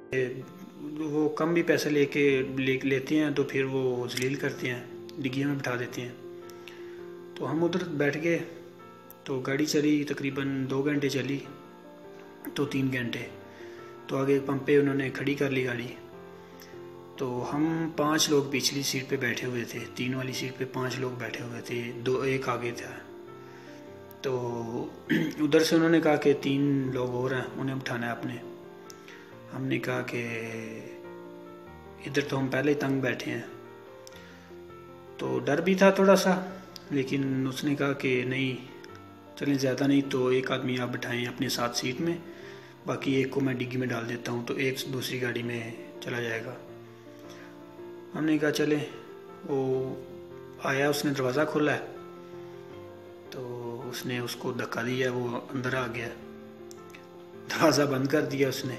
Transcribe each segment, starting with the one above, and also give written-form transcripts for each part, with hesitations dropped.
वो कम भी पैसे लेते हैं तो फिर वो जलील करते हैं, डिग्गियों में बिठा देते हैं। तो हम उधर बैठ गए। तो गाड़ी चली तकरीबन 2 घंटे चली, तो 3 घंटे। तो आगे पंप पे उन्होंने खड़ी कर ली गाड़ी। तो हम 5 लोग पिछली सीट पे बैठे हुए थे, 3 वाली सीट पे 5 लोग बैठे हुए थे, एक आगे था। तो उधर से उन्होंने कहा कि 3 लोग और हैं, उन्हें उठाना है अपने। हमने कहा कि इधर तो हम पहले ही तंग बैठे हैं। तो डर भी था थोड़ा सा, लेकिन उसने कहा कि नहीं चलें, ज़्यादा नहीं तो एक आदमी आप बिठाएं अपने साथ सीट में, बाकी एक को मैं डिग्गी में डाल देता हूँ, तो एक दूसरी गाड़ी में चला जाएगा। हमने कहा चले। वो आया, उसने दरवाज़ा खोला है, तो उसने उसको धक्का दिया, वो अंदर आ गया। दरवाज़ा बंद कर दिया उसने।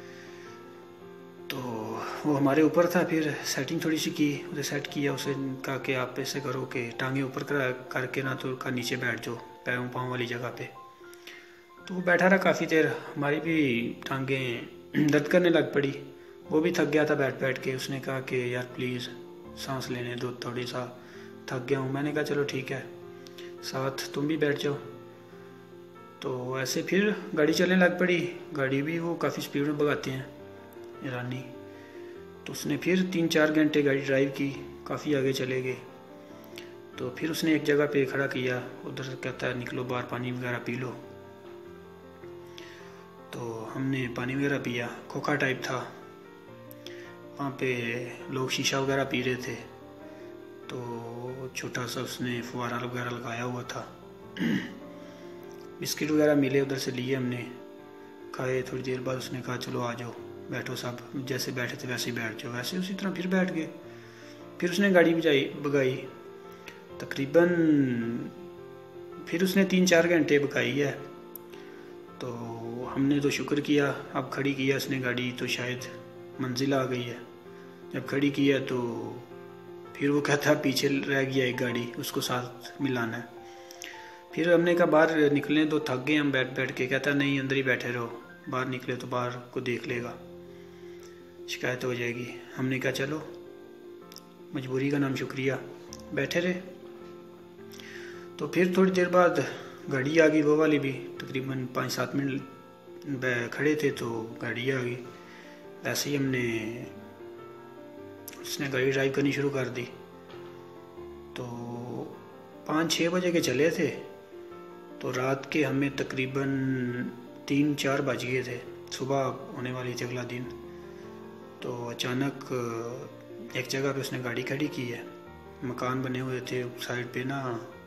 तो वो हमारे ऊपर था। फिर सेटिंग थोड़ी सी की, उसे सेट किया। उसे कहा कि आप ऐसे करो कि टांगे ऊपर करके ना तो का नीचे बैठ जाओ, पैरों पाँव वाली जगह पे। तो वो बैठा रहा काफ़ी देर। हमारी भी टांगें दर्द करने लग पड़ी, वो भी थक गया था बैठ बैठ के। उसने कहा कि यार प्लीज़ सांस लेने दो, थोड़ी सा थक गया हूँ। मैंने कहा चलो ठीक है, साथ तुम भी बैठ जाओ। तो ऐसे फिर गाड़ी चलने लग पड़ी। गाड़ी भी वो काफ़ी स्पीड में भगाते हैं ईरानी। तो उसने फिर 3-4 घंटे गाड़ी ड्राइव की, काफ़ी आगे चले गए। तो फिर उसने एक जगह पे खड़ा किया, उधर से कहता है निकलो बाहर, पानी वगैरह पी लो। तो हमने पानी वगैरह पिया, खोखा टाइप था। वहाँ पे लोग शीशा वगैरह पी रहे थे, तो छोटा सा उसने फुवारा वगैरह लगाया हुआ था। बिस्किट वगैरह मिले, उधर से लिए हमने, खाए। थोड़ी देर बाद उसने कहा चलो आ जाओ बैठो, सब जैसे बैठे थे वैसे ही बैठ जाओ। वैसे उसी तरह फिर बैठ गए। फिर उसने गाड़ी भगाई तकरीबन। फिर उसने 3-4 घंटे भगाई है। तो हमने तो शुक्र किया, अब खड़ी किया उसने गाड़ी तो शायद मंजिल आ गई है। जब खड़ी किया तो फिर वो कहता पीछे रह गया एक गाड़ी, उसको साथ मिलाना है। फिर हमने कहा बाहर निकले तो थक गए हम बैठ बैठ के। कहता नहीं अंदर ही बैठे रहो, बाहर निकले तो बाहर को देख लेगा, शिकायत हो जाएगी। हमने कहा चलो, मजबूरी का नाम शुक्रिया, बैठे रहे। तो फिर थोड़ी देर बाद गाड़ी आ गई, वो वाली भी। तकरीबन 5-7 मिनट खड़े थे तो गाड़ी आ गई। ऐसे ही उसने गाड़ी ड्राइव करनी शुरू कर दी। तो 5-6 बजे के चले थे, तो रात के हमें तकरीबन 3-4 बज गए थे, सुबह होने वाली थी अगला दिन। तो अचानक एक जगह पे उसने गाड़ी खड़ी की है। मकान बने हुए थे साइड पे ना,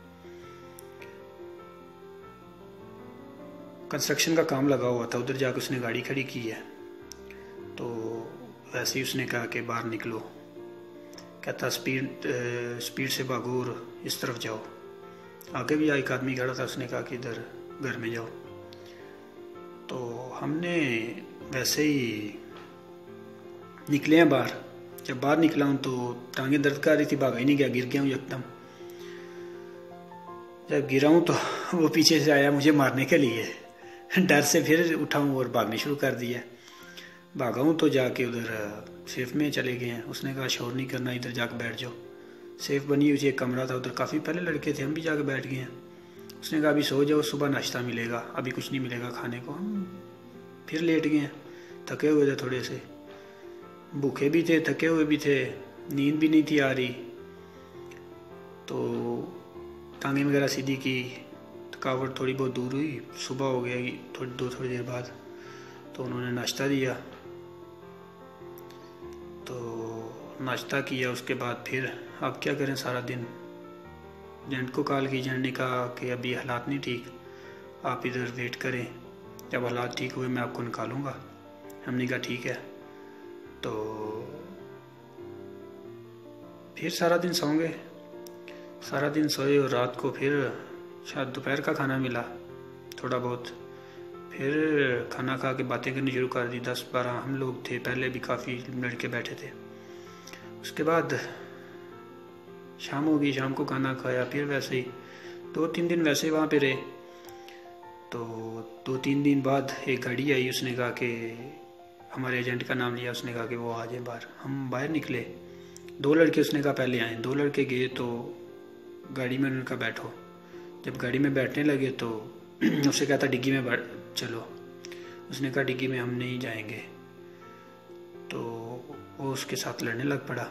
कंस्ट्रक्शन का काम लगा हुआ था, उधर जाकर उसने गाड़ी खड़ी की है। तो वैसे ही उसने कहा कि बाहर निकलो। कहता स्पीड से भागो और इस तरफ जाओ। आगे भी एक आदमी खड़ा था, उसने कहा कि इधर घर में जाओ। तो हमने वैसे ही निकले हैं बाहर। जब बाहर निकला हूँ तो टांगे दर्द कर रही थी, भागा ही नहीं गया, गिर गया हूँ एकदम। जब गिरा हूँ तो वो पीछे से आया मुझे मारने के लिए। डर से फिर उठा हूँ और भागने शुरू कर दिया। भागा हूँ तो जाके उधर सेफ में चले गए हैं। उसने कहा शोर नहीं करना, इधर जाकर बैठ जाओ। सेफ बनी हुई थी, एक कमरा था, उधर काफ़ी पहले लड़के थे, हम भी जाके बैठ गए हैं। उसने कहा अभी सो जाओ, सुबह नाश्ता मिलेगा, अभी कुछ नहीं मिलेगा खाने को। हम फिर लेट गए हैं, थके हुए थे, थोड़े से भूखे भी थे, थके हुए भी थे, नींद भी नहीं थी आ रही। तो टांगे वगैरह सीधी की, थकावट थोड़ी बहुत दूर हुई। सुबह हो गया थोड़ी देर बाद। तो उन्होंने नाश्ता दिया, तो नाश्ता किया। उसके बाद फिर अब क्या करें, सारा दिन एजेंट को कॉल की। एजेंट ने कहा कि अभी हालात नहीं ठीक, आप इधर वेट करें, जब हालात ठीक हुए मैं आपको निकालूंगा। हमने कहा ठीक है। तो फिर सारा दिन सोंगे, सारा दिन सोए। और रात को फिर शायद दोपहर का खाना मिला थोड़ा बहुत। फिर खाना खा के बातें करनी शुरू कर दी। 10-12 हम लोग थे, पहले भी काफ़ी लड़के बैठे थे। उसके बाद शाम हो गई, शाम को खाना खाया। फिर वैसे ही 2-3 दिन वैसे ही वहाँ पे रहे। तो 2-3 दिन बाद एक गाड़ी आई, उसने कहा कि हमारे एजेंट का नाम लिया, उसने कहा कि वो आ जाए बाहर। हम बाहर निकले, 2 लड़के उसने कहा पहले आए। 2 लड़के गए तो गाड़ी में उन्होंने कहा बैठो। जब गाड़ी में बैठने लगे तो उससे कहा था डिग्गी में बैठ चलो, उसने कहा डिग्गी में हम नहीं जाएंगे, तो वो उसके साथ लड़ने लग पड़ा,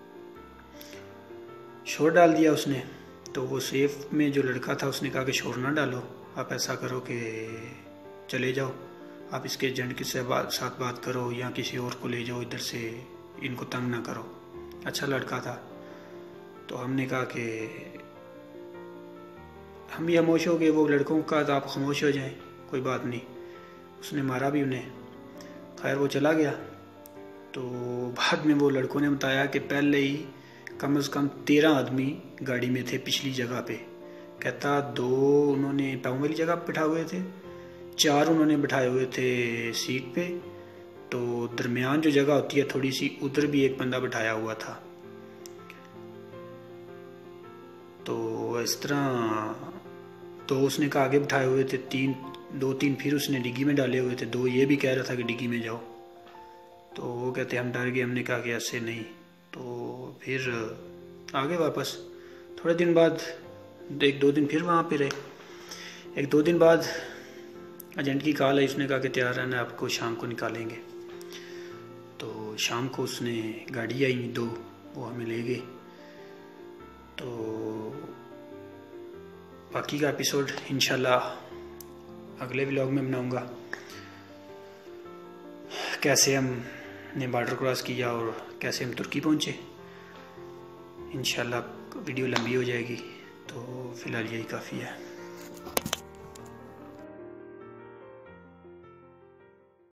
शोर डाल दिया उसने। तो वो सेफ में जो लड़का था उसने कहा कि शोर ना डालो, आप ऐसा करो कि चले जाओ, आप इसके एजेंट के साथ बात करो या किसी और को ले जाओ इधर से, इनको तंग ना करो। अच्छा लड़का था। तो हमने कहा कि हम भी खामोश हो गए। वो लड़कों का तो आप खामोश हो जाएं, कोई बात नहीं। उसने मारा भी उन्हें, खैर वो चला गया। तो बाद में वो लड़कों ने बताया कि पहले ही कम से कम 13 आदमी गाड़ी में थे पिछली जगह पे। कहता 2 उन्होंने पाँव वाली जगह बिठा हुए थे, 4 उन्होंने बिठाए हुए थे सीट पे, तो दरमियान जो जगह होती है थोड़ी सी, उधर भी एक बंदा बिठाया हुआ था। तो इस तरह 2 उसने कहा आगे बिठाए हुए थे, 2-3 फिर उसने डिग्गी में डाले हुए थे, 2 ये भी कह रहा था कि डिग्गी में जाओ। तो वो कहते हम डर गए, हमने कहा कि ऐसे नहीं। तो फिर आगे वापस थोड़े दिन बाद 1-2 दिन फिर वहाँ पे रहे। 1-2 दिन बाद एजेंट की कॉल आई, उसने कहा कि तैयार रहना, आपको शाम को निकालेंगे। तो शाम को उसने गाड़ी आई 2, वो हमें ले गए। तो बाकी का एपिसोड इंशाल्लाह अगले व्लॉग में बनाऊंगा, कैसे हमने बॉर्डर क्रॉस किया और कैसे हम तुर्की पहुँचे। इंशाल्लाह वीडियो लंबी हो जाएगी, तो फ़िलहाल यही काफ़ी है।